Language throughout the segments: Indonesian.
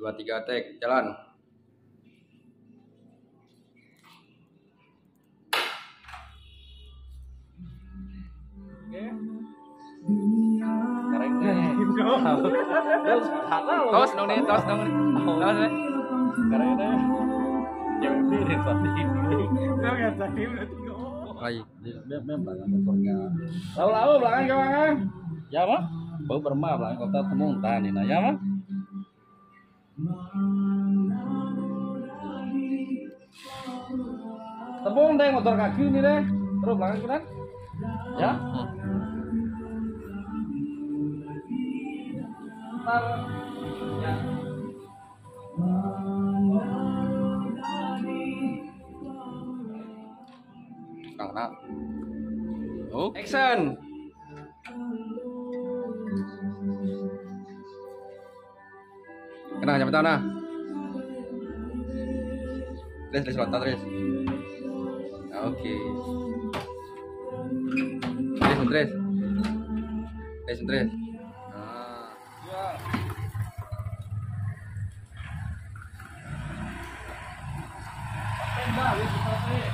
2, 3, take, jalan. Tos dong nih, tos dong nih. Tos nih. Lagi. Lalu belakang kawan. Ya mah. Bau bermah belakang kota temung tani nah ya mah. Tepung deh motor kaki ini deh. Terus belakang kan? Ya. Ya. Kena. Oh, action. Kena cepetan nah. Terus lontar terus. Oke. Terus. Nah. Ya. Tembak wis selesai.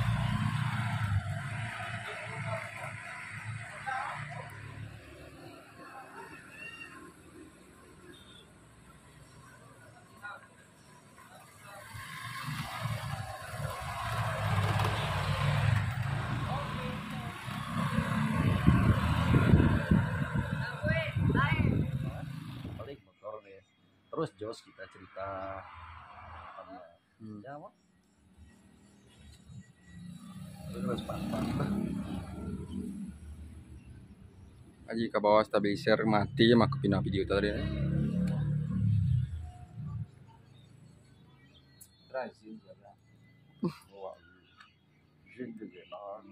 Balik motor deh. Terus Jos kita cerita. Ya mah. Terus pas-pas. Aji ke bawah stabilizer mati mah pindah video tadi. Try sih jaga. Wah. Jin juga.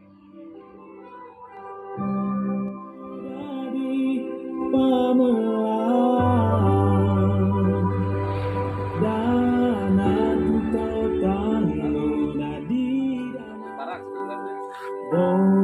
Parah sebenarnya.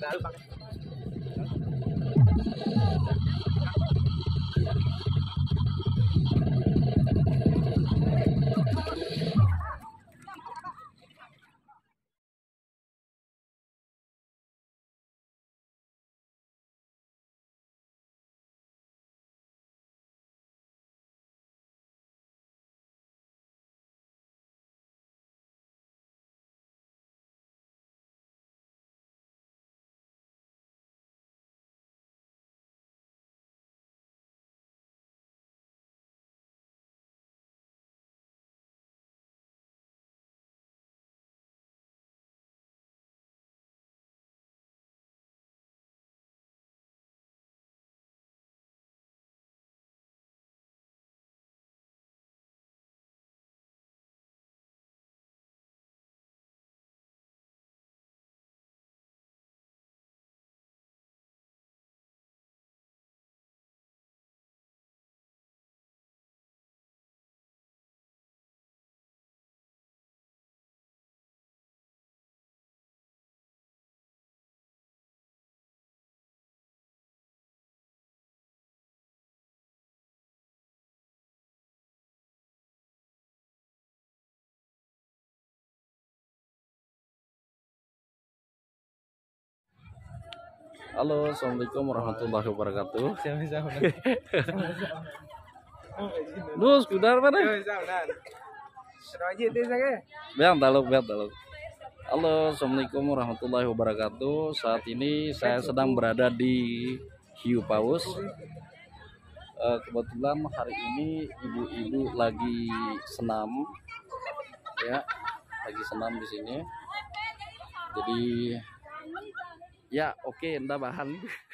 Halo, assalamualaikum warahmatullahi wabarakatuh. Nus, kudar mana? Biar taluk. Halo, assalamualaikum warahmatullahi wabarakatuh. Saat ini saya sedang berada di Hiu Paus. Kebetulan hari ini ibu-ibu lagi senam, ya, lagi senam di sini. Jadi, ya oke, entah bahan.